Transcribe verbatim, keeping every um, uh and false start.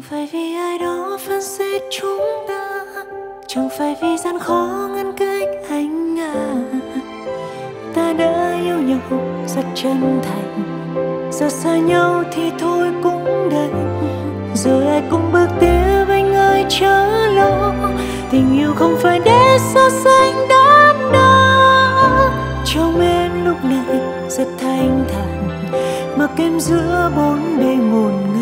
phải vì ai đó phán xét chúng ta, chẳng phải vì gian khó ngăn cách anh à. Ta đã yêu nhau rất chân thành, giờ xa nhau thì thôi cũng đành. Rồi ai cũng bước tiếp anh ơi chớ lo, tình yêu không phải để so sánh đắn đo. Trong em lúc này rất thanh thản, mặc em giữa bốn bề ngổn ngang.